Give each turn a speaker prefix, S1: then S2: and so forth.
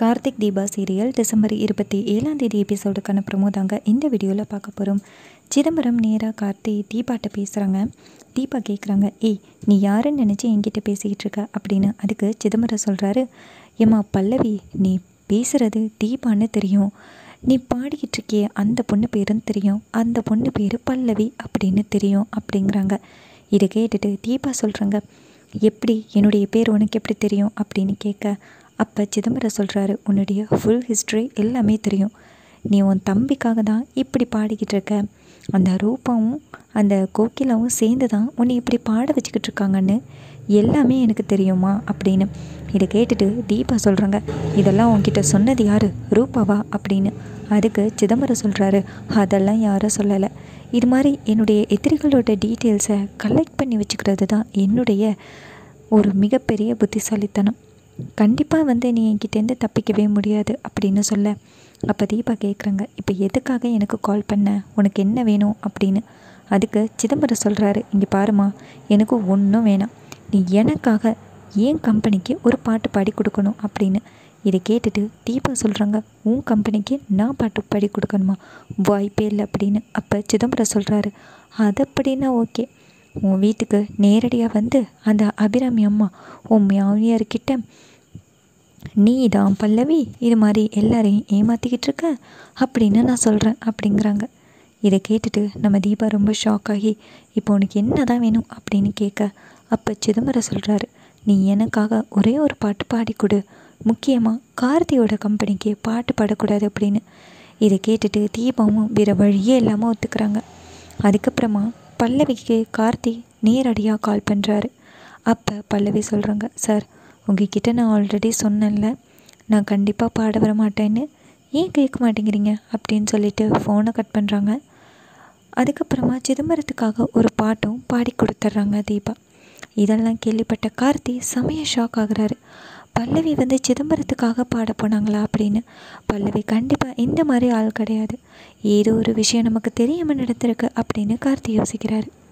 S1: Karthik Deepa serial December 27 எபிசோடுக்கான promo தாங்க இந்த வீடியோவில் பார்க்க போகிறோம். சிதம்பரம் நேராக கார்த்தி தீபாட்ட பேசுகிறாங்க. தீபா கேட்குறாங்க, ஏய் நீ யாருன்னு நினச்சி என்கிட்ட பேசிக்கிட்டு இருக்க அப்படின்னு. அதுக்கு சிதம்பரம் சொல்கிறாரு, ஏம்மா பல்லவி, நீ பேசுகிறது தீபான்னு தெரியும், நீ பாடிக்கிட்டு இருக்கியே அந்த பொண்ணு பேருன்னு தெரியும், அந்த பொண்ணு பேர் பல்லவி அப்படின்னு தெரியும் அப்படிங்கிறாங்க. இதை கேட்டுட்டு தீபா சொல்கிறாங்க, எப்படி என்னுடைய பேர் உனக்கு எப்படி தெரியும் அப்படின்னு கேட்க, அப்போ சிதம்பரம் சொல்கிறாரு, உன்னுடைய ஃபுல் ஹிஸ்ட்ரி எல்லாமே தெரியும், நீ உன் தம்பிக்காக தான் இப்படி பாடிக்கிட்டு இருக்க, அந்த ரூபாவும் அந்த கோகிலாவும் சேர்ந்து தான் உன்னை இப்படி பாட வச்சுக்கிட்டு இருக்காங்கன்னு எல்லாமே எனக்கு தெரியுமா அப்படின்னு. இதை கேட்டுட்டு தீபா சொல்கிறாங்க, இதெல்லாம் உன்கிட்ட சொன்னது யார், ரூபாவா அப்படின்னு. அதுக்கு சிதம்பரம் சொல்கிறாரு, அதெல்லாம் யாரும் சொல்லலை, இது மாதிரி என்னுடைய எதிரிகளோட டீட்டெயில்ஸை கலெக்ட் பண்ணி வச்சுக்கிறது தான் என்னுடைய ஒரு மிகப்பெரிய புத்திசாலித்தனம், கண்டிப்பாக நீ என்கிட்டேருந்து தப்பிக்கவே முடியாது அப்படின்னு சொல்ல. அப்போ தீபா கேட்குறாங்க, இப்போ எதுக்காக எனக்கு கால் பண்ண, உனக்கு என்ன வேணும் அப்படின்னு. அதுக்கு சிதம்பரம் சொல்கிறாரு, இங்கே பாருமா, எனக்கு ஒன்றும் வேணாம், நீ எனக்காக என் கம்பெனிக்கு ஒரு பாட்டு பாடி கொடுக்கணும் அப்படின்னு. இதை கேட்டுட்டு தீபா சொல்கிறாங்க, உன் கம்பெனிக்கு நான் பாட்டு பாடி கொடுக்கணுமா, வாய்ப்பே இல்லை அப்படின்னு. அப்போ சிதம்பரம் சொல்கிறாரு, அது அப்படின்னா ஓகே, உன் வீட்டுக்கு நேரடியாக அந்த அபிராமி அம்மா உன் மாமியார்கிட்ட நீ தான் பல்லவி இது மாதிரி எல்லாரையும் ஏமாற்றிக்கிட்டு இருக்க அப்படின்னு நான் சொல்கிறேன் அப்படிங்கிறாங்க. இதை கேட்டுட்டு நம்ம தீபா ரொம்ப ஷாக் ஆகி, இப்போ உனக்கு என்ன தான் வேணும் அப்படின்னு கேட்க, அப்போ சிதம்பரம் சொல்கிறாரு, நீ எனக்காக ஒரே ஒரு பாட்டு பாடி கொடு, முக்கியமாக கார்த்தியோட கம்பெனிக்கு பாட்டு பாடக்கூடாது அப்படின்னு. இதை கேட்டுட்டு தீபாவும் வேறு வழியே இல்லாமல் ஒத்துக்கிறாங்க. அதுக்கப்புறமா பல்லவிக்கு கார்த்தி நேரடியாக கால் பண்ணுறாரு. அப்போ பல்லவி சொல்கிறாங்க, சார் உங்ககிட்ட நான் ஆல்ரெடி சொன்னேன்ல, நான் கண்டிப்பாக பாட வர மாட்டேன்னு, ஏன் கேட்க மாட்டேங்கிறீங்க அப்படின்னு சொல்லிட்டு ஃபோனை கட் பண்ணுறாங்க. அதுக்கப்புறமா சிதம்பரத்துக்காக ஒரு பாட்டும் பாடி கொடுத்துட்றாங்க தீபா. இதெல்லாம் கேள்விப்பட்ட கார்த்தி செமைய ஷாக் ஆகுறாரு. பல்லவி சிதம்பரத்துக்காக பாட போனாங்களா அப்படின்னு. பல்லவி கண்டிப்பாக இந்த மாதிரி ஆள் கிடையாது, ஏதோ ஒரு விஷயம் நமக்கு தெரியாமல் நடந்திருக்கு அப்படின்னு கார்த்தி யோசிக்கிறாரு.